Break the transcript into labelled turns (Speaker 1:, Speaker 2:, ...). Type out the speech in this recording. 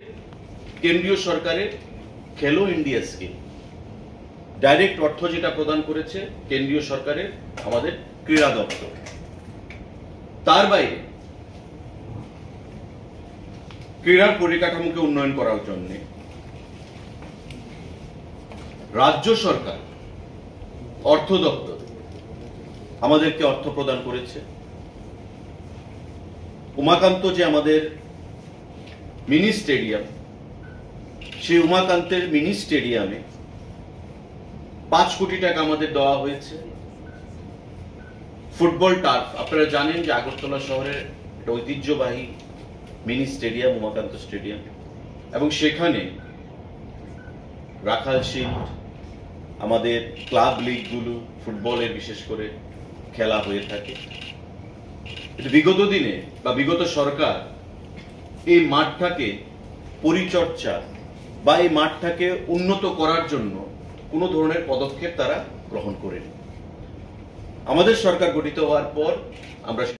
Speaker 1: কেন্দ্রীয় সরকারের খেলো ইন্ডিয়া স্কিম ডাইরেক্ট অর্থ যেটা প্রদান করেছে কেন্দ্রীয় সরকারের আমাদের ক্রীড়া দপ্তর। তার বাইরে ক্রীড়ার পরিকাঠামোকে উন্নয়ন করার জন্য রাজ্য সরকার অর্থ দপ্তর আমাদেরকে অর্থ প্রদান করেছে। উমাকান্ত যে আমাদের মিনি স্টেডিয়াম, সেই উমাকান্তের মিনি স্টেডিয়ামে 5 কোটি টাকা আমাদের দেওয়া হয়েছে। ফুটবল টার্ফ, আপনারা জানেন যে আগরতলা শহরের একটা ঐতিহ্যবাহী মিনি স্টেডিয়াম উমাকান্ত স্টেডিয়াম, এবং সেখানে রাখাল শিল্ড, আমাদের ক্লাব লিগগুলো ফুটবলের বিশেষ করে খেলা হয়ে থাকে। বিগত দিনে বা বিগত সরকার এই মাঠটাকে পরিচর্যা বা এই মাঠটাকে উন্নত করার জন্য কোনো ধরনের পদক্ষেপ তারা গ্রহণ করেনি। আমাদের সরকার গঠিত হওয়ার পর আমরা